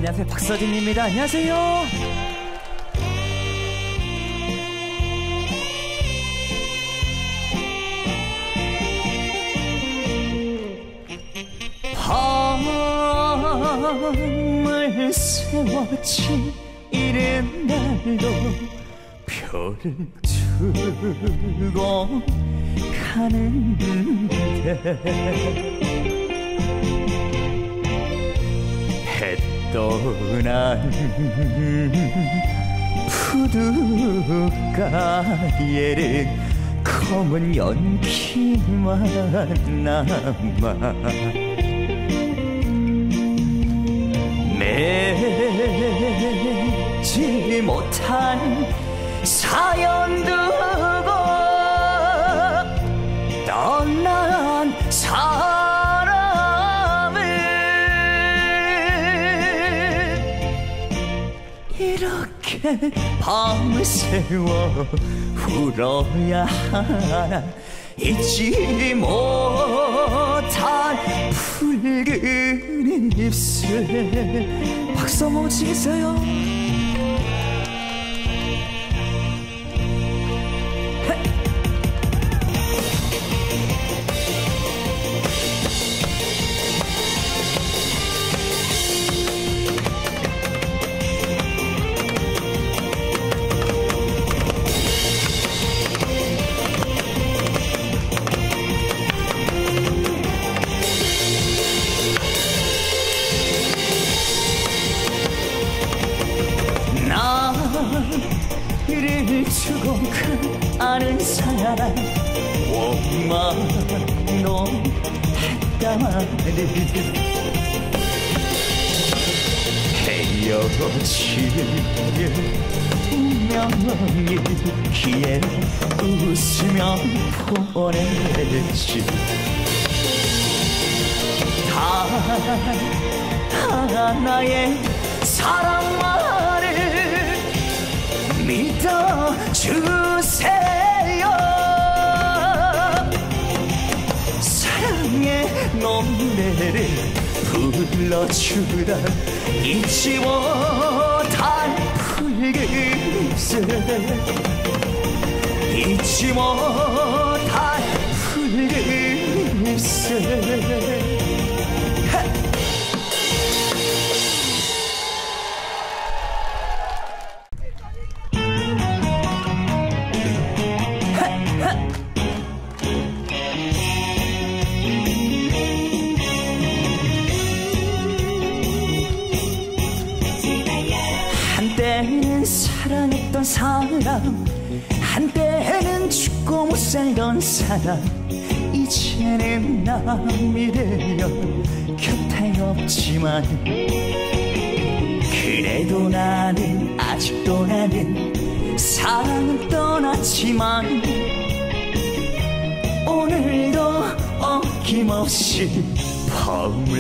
안녕하세요, 박서진입니다. 안녕하세요. 밤을 세웠지 이른 날도 별을 두고 가는데 해 떠난 푸드가에는 검은 연기만 남아 맺지 못한 사연 두고 떠난 사람을 이렇게 밤을 새워 울어야 하나 잊지 못한 붉은 입술. 박수 한번 치겠어요? 나를 주고 아는 사람 원망도 했다마는 헤어질 운명이기에 웃으며 보냈지. 다 하나의 사랑만을 믿어주세요. 사랑의 노래를 불러주던 잊지 못한 붉은 입술, 잊지 못한 붉은 입술. 한때는 사랑했던 사람, 한때는 죽고 못 살던 사람, 이제는 남이 되어 곁에 없지만 그래도 나는 아직도 나는 사랑은 떠났지만 오늘도 어김없이 밤을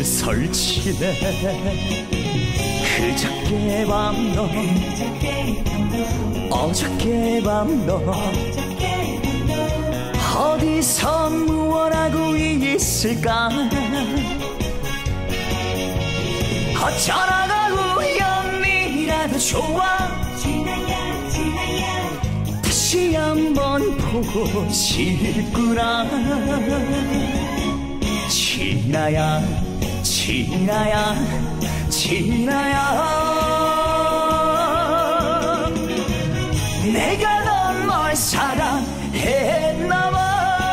설치네. 그저께 밤도 어저께 밤도 어디서 무엇 하고 있을까. 어쩌다가 우연이라도 좋아 다시 한번 보고 싶구나. 지나야 지나야 지나야 내가 넌 널 사랑했나봐.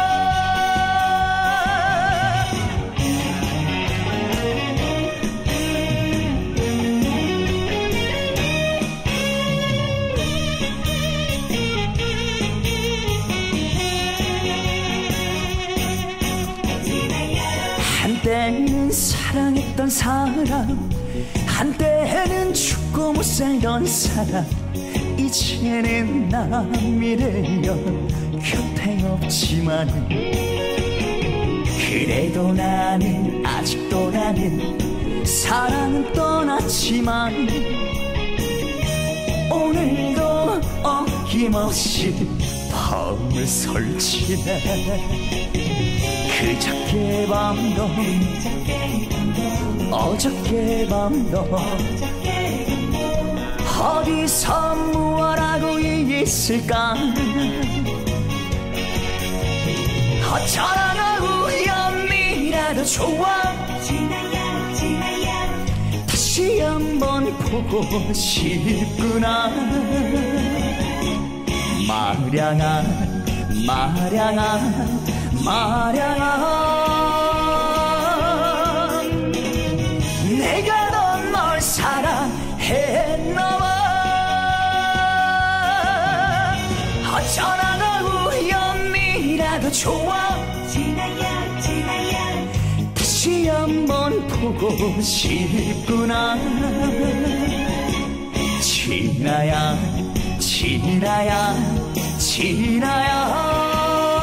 한때는 사랑했던 사람, 한때는 죽고 못 살던 사람, 이제는 남이 되어 곁에 없지만 그래도 나는 아직도 나는 사랑은 떠났지만 오늘도 어김없이 밤을 설치네. 그저께 밤도 어저께 밤도 어디서 무얼 하고 있을까. 어쩌다가 우연이라도 좋아 다시 한번 보고 싶구나. 마량아 마량아 마량아 내가 널 사랑했나봐. 어쩌다가 우연이라도 좋아 다시 한번 보고 싶구나. 진아야 진아야 진아야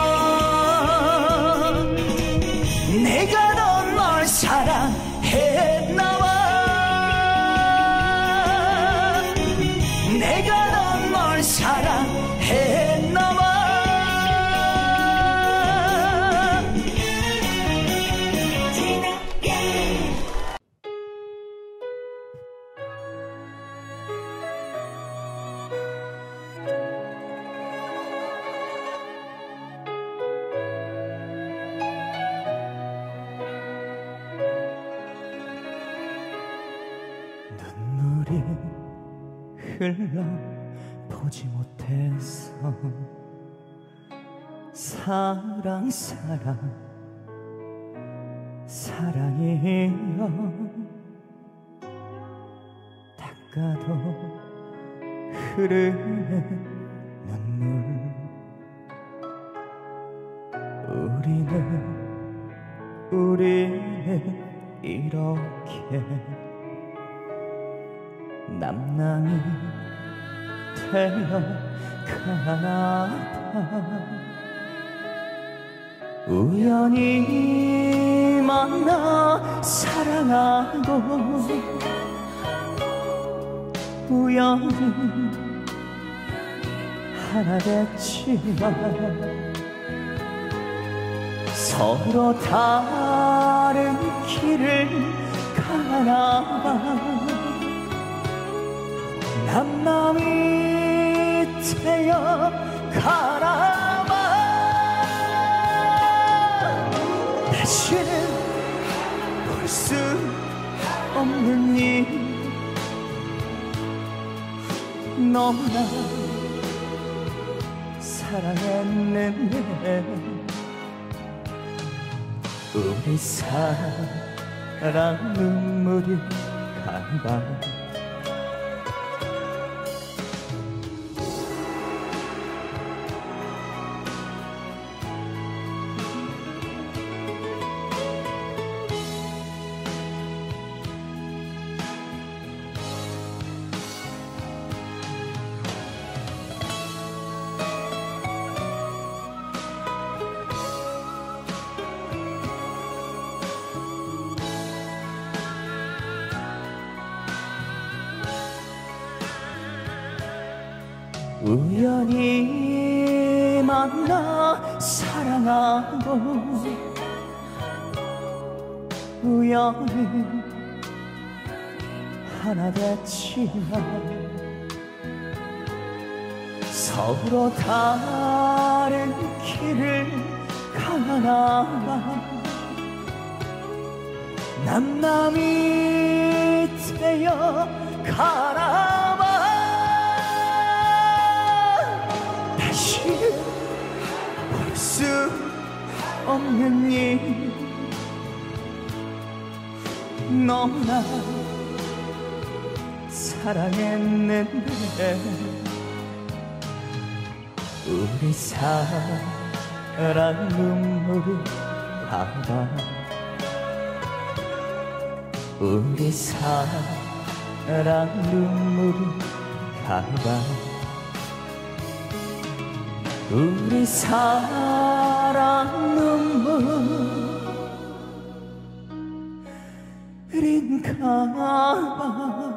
내가 널 사랑했나봐. 내가 널 사랑했나봐. 눈물이 흘러 보지 못했어. 사랑 사랑 사랑이여 닦아도 흐르는 눈물. 우리는 이렇게 남남이 되어가나 봐. 우연히 만나 사랑하고 우연히 하나 됐지만 서로 다른 길을 가나 봐. 남남이 되어 가나 봐. 다시는 볼 수 없는 일 너무나 사랑했는데 우리 사랑 눈물이 가나. 우연히 만나 사랑하고 우연히 하나 됐지만 서로 다른 길을 가나 봐. 남남이 되어 가나 봐. 볼 수 없는 일 너무나 사랑했는데 우리 사랑 눈물이 가나. 우리 사랑 눈물이 가나. 우리 사랑 눈물인가 봐.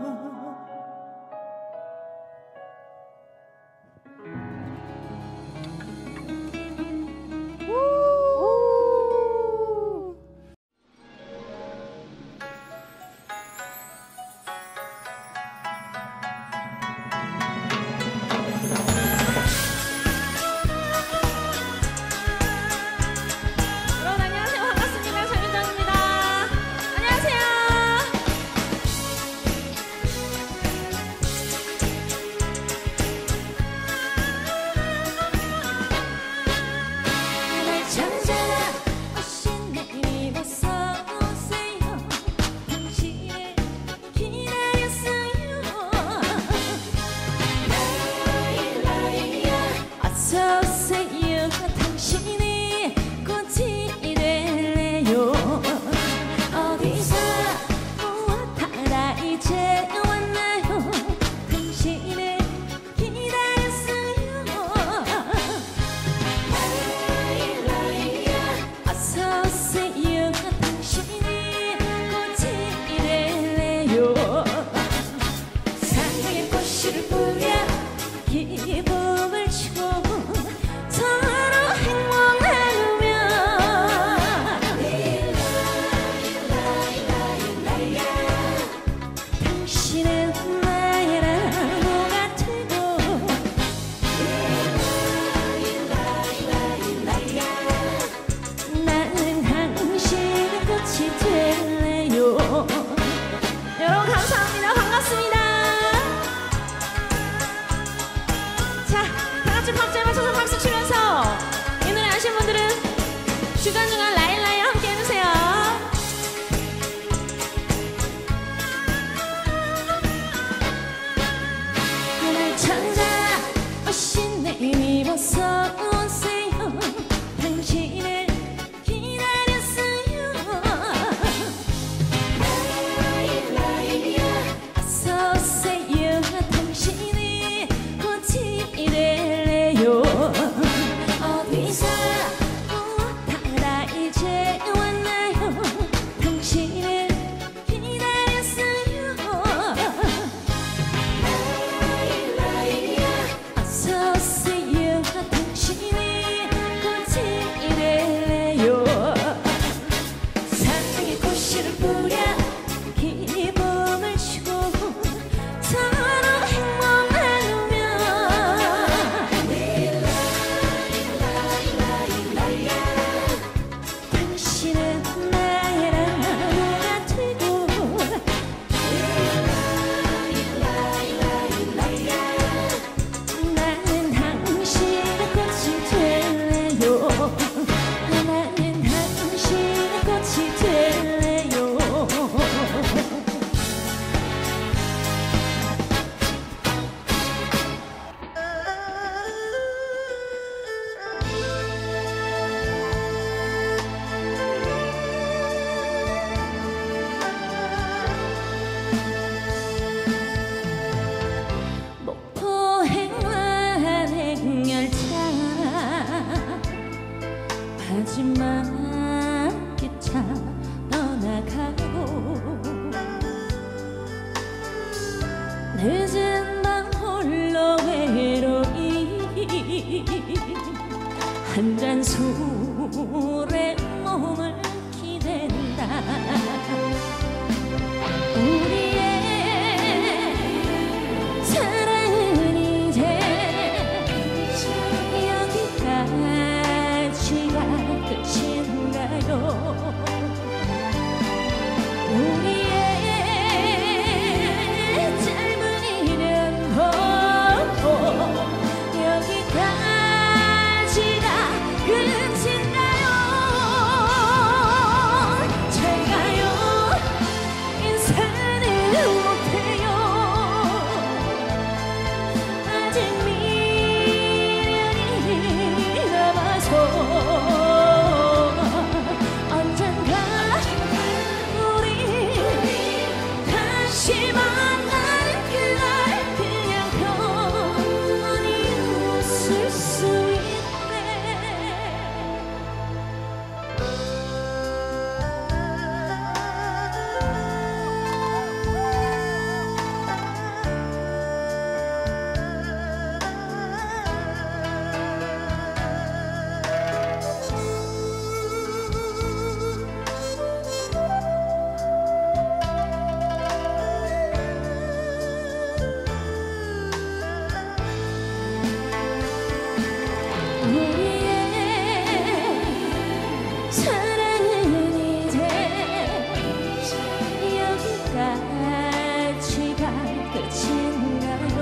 어째요. 마지막 기차 떠나가고 늦은 밤 홀로 외로이 한 잔 술에 몸을 기댄다. 우리의 사랑은 이제 여기까지가 끝인가요? 우리의 짧은 인연도 여기까지가 끝인가요? 잘 가요. 인사는 못해요. 아직 미련이 남아서 언젠가 우리 다시 만나는 그날 그냥 편히 웃을 수 있네. 우리의 사랑은 이제 여기까지가 끝인가요?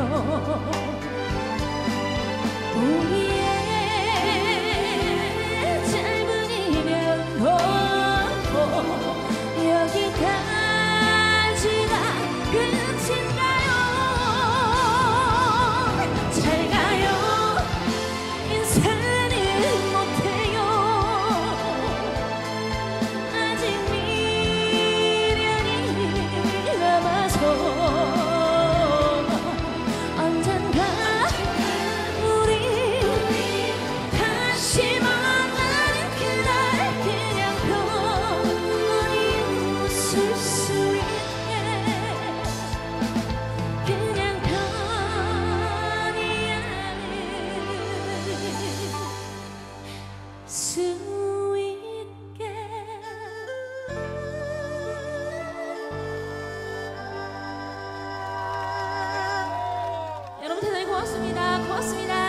우리의 짧은 인연도 여기까지가 끝인가요? 잘 가요. 인사는 못해요. 아직 미련이 남아서 언젠가 우리 다시 만나는 그날 그냥 편히 웃을 수 있게 그냥 편히 수 있게. 여러분 대단히 고맙습니다. 고맙습니다.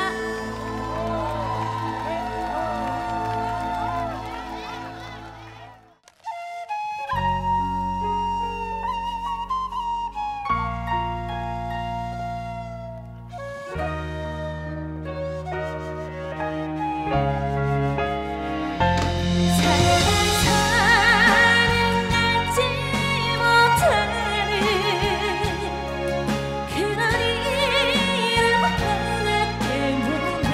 사랑은 알지 못하는 그런 이름 하나 때문에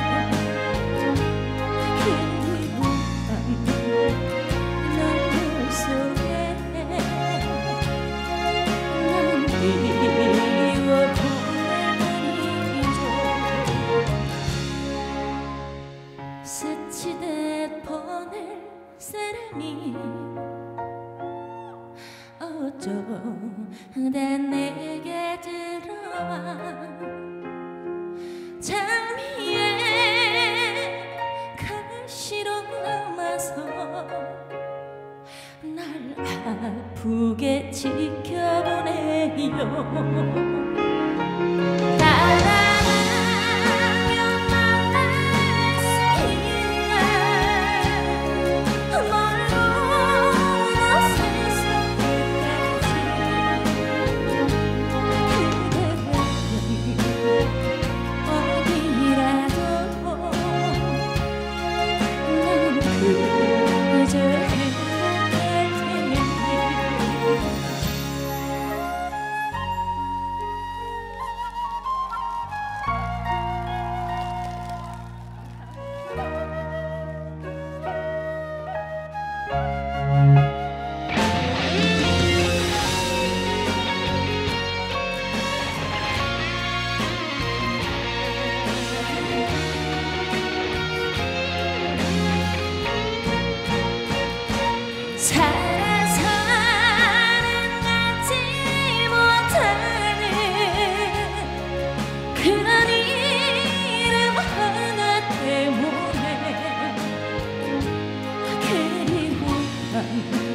그리워한 눈물 속에 난 그리워보는 이죠. 스치듯 보낼 사랑이 어쩌다 내게 들어와 장미에 가시로 남아서 날 아프게 지켜보네요. 사랑하면 만날 수 있나 멀고 먼 세상 끝까지 그대라면 어디라도 난 그저 행복할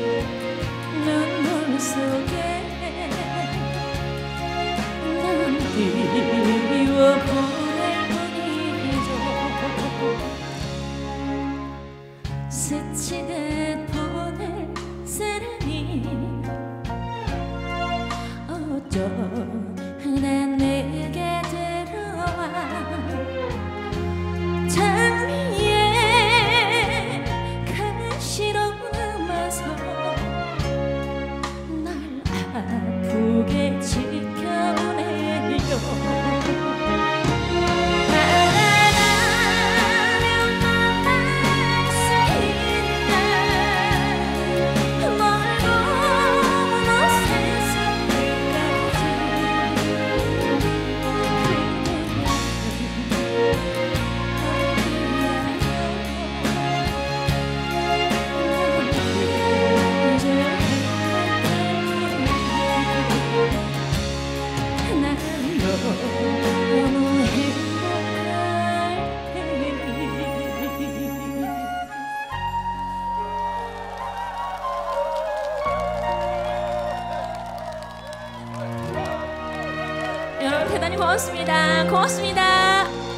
눈물 속에 난 그리워 보낼 뿐이죠. 스치듯 보낼 사랑이 어쩌나 내게 들어와 장미에 가시로 남아서 날 아프게 지켜보네요. 바라라면 만날 수 있나 멀고 먼 세상 여러분 대단히 고맙습니다. 고맙습니다.